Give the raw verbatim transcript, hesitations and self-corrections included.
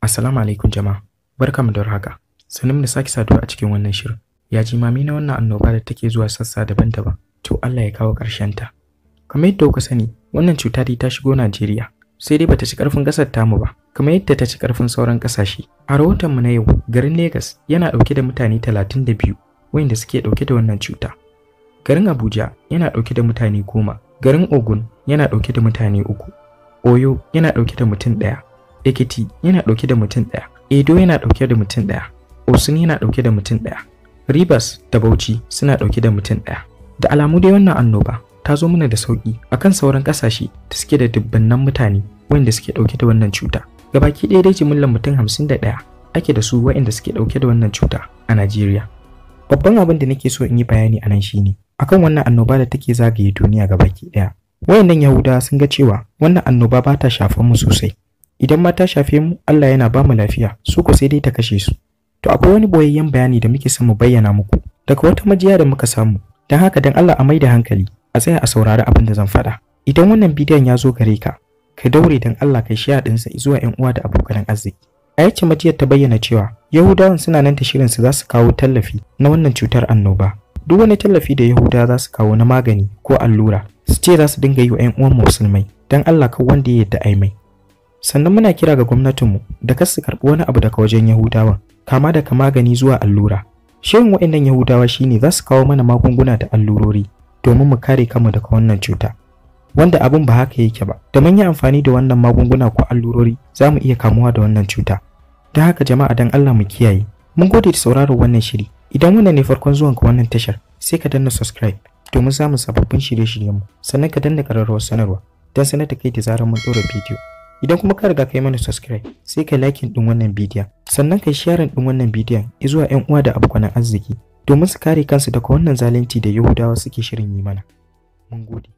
Assalamu alaikum jama'a. Barkamu da warhaka. Sanin da sake saduwa a cikin wannan shirin. Ya jimami na wannan annoba da take zuwa sassa daban-daban. To Allah ya kawo ƙarshen ta. Kamar yadda kuka sani, wannan cuta dai ta shigo Najeriya. Sai dai bata ci ƙarfin ƙasar tamu ba, kamar yadda ta ci ƙarfin sauran ƙasashe. A rahoton mu na yau, garin Lagos yana ɗauke da mutane talatin da biyu wanda suke ɗauke da wannan cuta. Garin Abuja yana ɗauke da mutane goma. Garin Ogun yana ɗauke da mutane uku. Oyo yana ɗauke da mutum ɗaya. Ekiti yana ɗauke da mutum ɗaya. Edo yana ɗauke da mutum ɗaya. Osun yana ɗauke da mutum ɗaya. Rivers da Bauchi suna ɗauke da mutum ɗaya. Da alamu dai wannan annoba ta zo mana da sauƙi akan sauran ƙasashe da suke da dubbannan mutane wanda suke ɗauke da wannan cuta. Gabaki ɗaya dai jimillar mutum hamsin da ɗaya ake da su waɗanda suke ɗauke da wannan cuta a Najeriya. Babban abin da nake so in yi bayani a nan shine akan wannan annoba da take zagaye duniya gabaki ɗaya. Wayannan Yahudawa sun ga cewa wannan annoba ba ta shafan mu sosai. Idan ma ta shafe mu, Allah yana ba mu lafiya, su ko sai dai ta kashe su. To akwai wani boyayyen bayani da muke son mu bayyana muku daga wata majiya da muka samu. Dan haka dan Allah a mai da hankali, a tsaya a saurari abin da zan faɗa. Idan wannan bidiyon ya zo gare ka, ka daure dan Allah kai share ɗinsa zuwa ƴan uwa da abokan arziki. A yace majiyar ta bayyana cewa Yahudawan suna nan ta shirin su za su kawo tallafi na wannan cutar annoba. Duk wani tallafi da Yahudawa za su kawo na magani ko allura, su ce za su dinga yi wa ƴan uwan musulmai dan Allah kan wanda ya yarda ai mai. Sannan muna kira ga gwamnatinmu da kar su karɓi wani abu daga wajen Yahudawa, kama daga magani zuwa allura. Shirin waɗannan Yahudawa shine za su kawo mana magunguna da allurori domin mu kare kanmu daga wannan cuta. Wanda abin ba haka yake ba. Da mun yi amfani da wannan magunguna ko allurori, za mu iya kamuwa da wannan cuta. Don haka jama'a dan Allah mu kiyaye. Mun gode da sauraron wannan shiri. Idan wannan ne farkon zuwanka wannan tashar, sai ka danna subscribe domin samun sababbin shirye-shiryenmu. Sannan ka danna ƙararrawar sanarwa don sanar da kai da zarar mun ɗora bidiyo. Idan kuma ka riga kai mana subscribe, sai ka like din wannan bidiyon. Sannan kai share din wannan bidiyon zuwa ƴan uwa da abokan arziki domin su kare kansu daga wannan zalunci da Yahudawa suke shirin yi mana. Mun gode.